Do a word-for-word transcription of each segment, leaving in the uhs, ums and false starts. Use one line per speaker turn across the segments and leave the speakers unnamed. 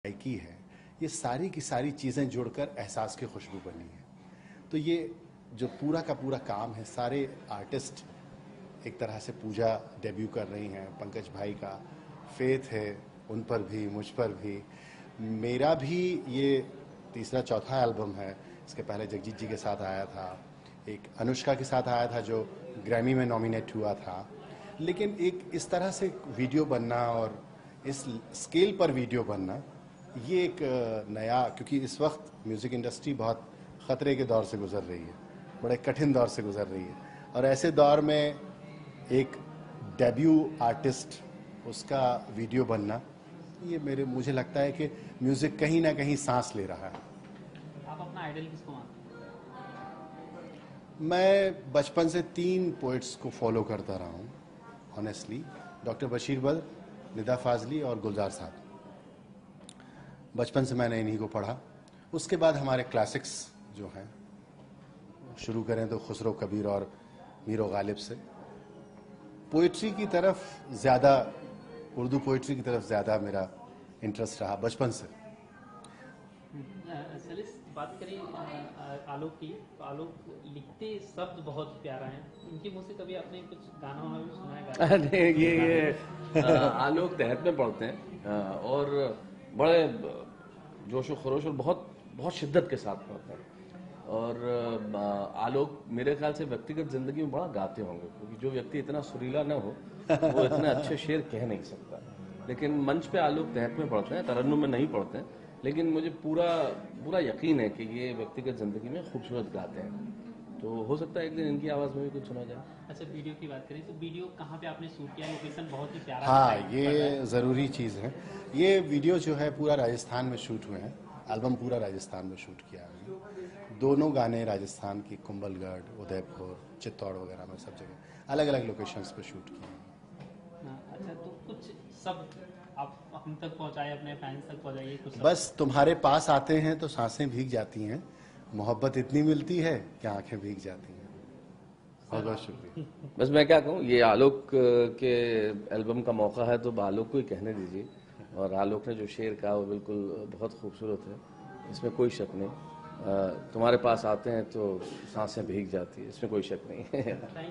की है, ये सारी की सारी चीज़ें जुड़कर एहसास की खुशबू बनी है। तो ये जो पूरा का पूरा काम है, सारे आर्टिस्ट एक तरह से पूजा डेब्यू कर रही हैं। पंकज भाई का फेथ है उन पर भी, मुझ पर भी। मेरा भी ये तीसरा चौथा एल्बम है। इसके पहले जगजीत जी के साथ आया था, एक अनुष्का के साथ आया था जो ग्रैमी में नॉमिनेट हुआ था। लेकिन एक इस तरह से वीडियो बनना और इस स्केल पर वीडियो बनना, ये एक नया, क्योंकि इस वक्त म्यूज़िक इंडस्ट्री बहुत ख़तरे के दौर से गुजर रही है, बड़े कठिन दौर से गुजर रही है, और ऐसे दौर में एक डेब्यू आर्टिस्ट उसका वीडियो बनना, ये मेरे मुझे लगता है कि म्यूज़िक कहीं ना कहीं सांस ले रहा है।
आप अपना आइडल किसको मानते हैं?
मैं बचपन से तीन पोइट्स को फॉलो करता रहा हूँ ऑनेस्टली, डॉक्टर बशीर बद्र, निदा फाजली और गुलजार साहब। बचपन से मैंने इन्हीं को पढ़ा। उसके बाद हमारे क्लासिक्स जो हैं, शुरू करें तो खुसरो कबीर और मीरो गालिब से। पोइट्री की तरफ ज़्यादा, उर्दू पोइट्री की तरफ ज़्यादा मेरा इंटरेस्ट रहा बचपन से।
सलिस, बात करें आलोक की, तो आलोक लिखते शब्द बहुत प्यारा है। इनके मुँह से कभी आपने कुछ गाना वाना भी सुना है?
नहीं, ये ये आलोक तहत में पढ़ते हैं और बड़े जोश व खरोश और बहुत बहुत शिद्दत के साथ पढ़ते हैं। और आलोक मेरे ख्याल से व्यक्तिगत जिंदगी में बड़ा गाते होंगे, क्योंकि जो व्यक्ति इतना सुरीला न हो वो इतने अच्छे शेर कह नहीं सकता। लेकिन मंच पे आलोक तहत में पढ़ते हैं, तरन्नुम में नहीं पढ़ते हैं। लेकिन मुझे पूरा पूरा यकीन है कि ये व्यक्तिगत जिंदगी में खूबसूरत गाते हैं, तो हो सकता है एक दिन इनकी आवाज़ में भी कुछ सुना जाए।
अच्छा, वीडियो की बात करें तो वीडियो कहाँ पे आपने शूट किया? लोकेशन बहुत ही प्यारा।
हाँ, ये ज़रूरी चीज़ है। ये वीडियो जो है पूरा राजस्थान में शूट हुए हैं। एल्बम पूरा राजस्थान में शूट किया है। दोनों गाने राजस्थान की कुंभलगढ़, उदयपुर, चित्तौड़ वगैरह में सब जगह अलग अलग लोकेशंस पे शूट किए हैं।
अच्छा, तो कुछ सब आप हम तक पहुँचाए, अपने फैंस तक पहुँचाइए कुछ।
बस तुम्हारे पास आते हैं तो सांसें भीग जाती हैं, मोहब्बत इतनी मिलती है कि आंखें भीग जाती हैं। बहुत बहुत शुक्रिया।
बस मैं क्या कहूँ, ये आलोक के एल्बम का मौका है तो आलोक को ही कहने दीजिए। और आलोक ने जो शेर कहा वो बिल्कुल बहुत खूबसूरत है, इसमें कोई शक नहीं। तुम्हारे पास आते हैं तो सांसें भीग जाती है, इसमें कोई शक नहीं है।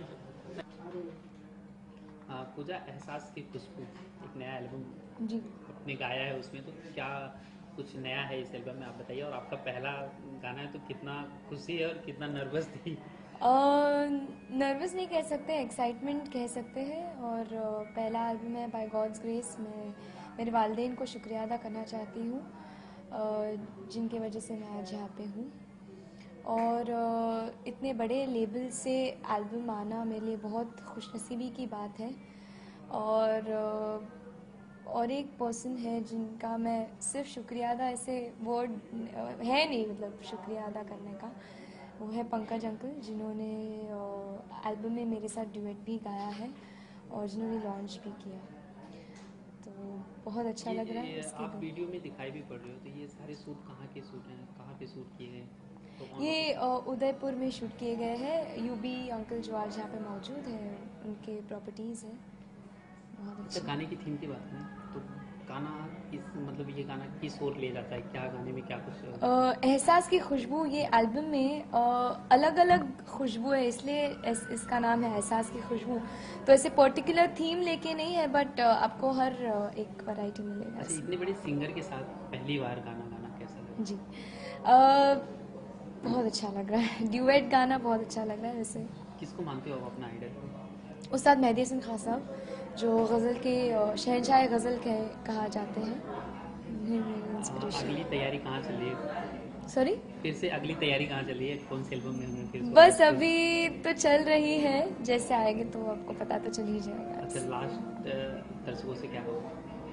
पूजा, एहसास की खुशबू एक नया एल्बम
जी
आपने गाया है, उसमें तो क्या कुछ नया है इस एल्बम में, आप बताइए। और आपका पहला गाना है तो कितना खुशी है और कितना नर्वस थी?
नर्वस नहीं कह सकते, एक्साइटमेंट कह सकते हैं। और uh, पहला एल्बम है बाय गॉड्स ग्रेस। मैं मेरे वालिदैन को शुक्रिया अदा करना चाहती हूँ uh, जिनकी वजह से मैं आज यहाँ पे हूँ। और uh, इतने बड़े लेबल से एल्बम आना मेरे लिए बहुत खुशनसीबी की बात है। और uh, और एक पर्सन है जिनका मैं सिर्फ शुक्रिया अदा, ऐसे वर्ड है नहीं मतलब शुक्रिया अदा करने का, वो है पंकज अंकल, जिन्होंने एल्बम में मेरे साथ ड्यूएट भी गाया है और जिन्होंने लॉन्च भी किया। तो बहुत अच्छा लग रहा है।
आप वीडियो में दिखाई भी पड़ रहे हो, तो ये सारे शूट कहाँ के शूट हैं, कहाँ पे शूट किए गए? तो
ये उदयपुर में शूट किए गए हैं। यूबी अंकल जो आज यहाँ पे मौजूद हैं, उनके प्रॉपर्टीज़ हैं। बहुत अच्छा।
गाने की थीम की बात करें तो गाना किस, मतलब ये गाना किस ओर ले जाता है, क्या गाने में क्या कुछ?
uh, एहसास की खुशबू, ये एल्बम में अलग अलग खुशबू है, इसलिए इस, इसका नाम है एहसास की खुशबू। तो ऐसे पर्टिकुलर थीम लेके नहीं है, बट uh, आपको हर uh, एक वैरायटी मिलेगा।
अच्छा, इतने बड़े सिंगर के साथ पहली बार गाना गाना कैसा लगा?
जी uh, बहुत अच्छा लग रहा है। ड्यूएट गाना बहुत अच्छा लग रहा है। वैसे
किसको मानते हो आप अपना आइडल?
उस्ताद मेहदी हसन खान साहब, जो गज़ल के शहंशाह गज़ल कह कहा जाते हैं।
अगली तैयारी कहाँ चल रही है?
सॉरी,
फिर से अगली तैयारी कहाँ चल रही है? कौन से एल्बम में हमने फिर?
बस अभी तो चल रही है, जैसे आएंगे तो आपको पता तो चल ही जाएगा।
अच्छा, लास्ट दर्शकों से क्या होगा?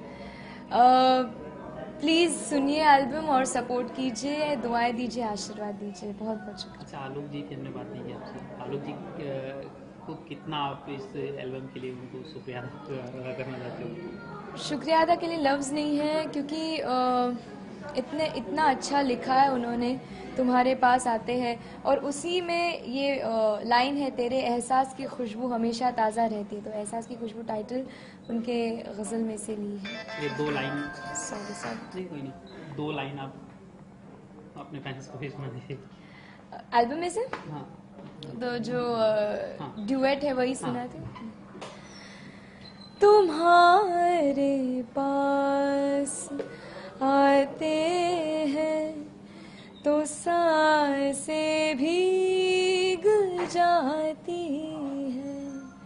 प्लीज़ सुनिए एल्बम और सपोर्ट कीजिए, दुआएं दीजिए, आशीर्वाद दीजिए। बहुत बहुत शुक्रिया।
अच्छा, आलोक जी की हमने बात नहीं की आपसे। आलोक जी को कितना आप इस एल्बम के लिए उनको शुक्रिया अदा करना चाहते हो?
शुक्रिया अदा के लिए लफ्ज़ नहीं है, क्योंकि आ, इतने इतना अच्छा लिखा है उन्होंने, तुम्हारे पास आते हैं, और उसी में ये लाइन है, तेरे एहसास की खुशबू हमेशा ताज़ा रहती है। तो एहसास की खुशबू टाइटल उनके गज़ल में से ली है।
ये दो लाइन,
सॉरी सॉरी
नहीं कोई नहीं, दो लाइन आप अपने फैंस को भी सुना दीजिए।
एल्बम में से
हाँ
तो जो
हाँ।
ड्यूएट है वही सुना थे। तुम्हारे पास आते हैं तो सांसें भीग जाती है,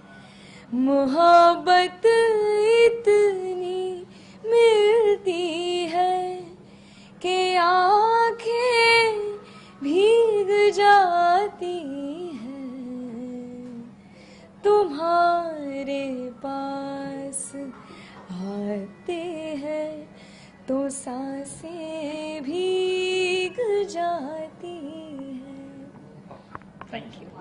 मोहब्बत इतनी मिलती है कि आंखें भीग जाती हैं। तुम्हारे पास आते हैं तो सांसें भीग जाती हैं। Thank you.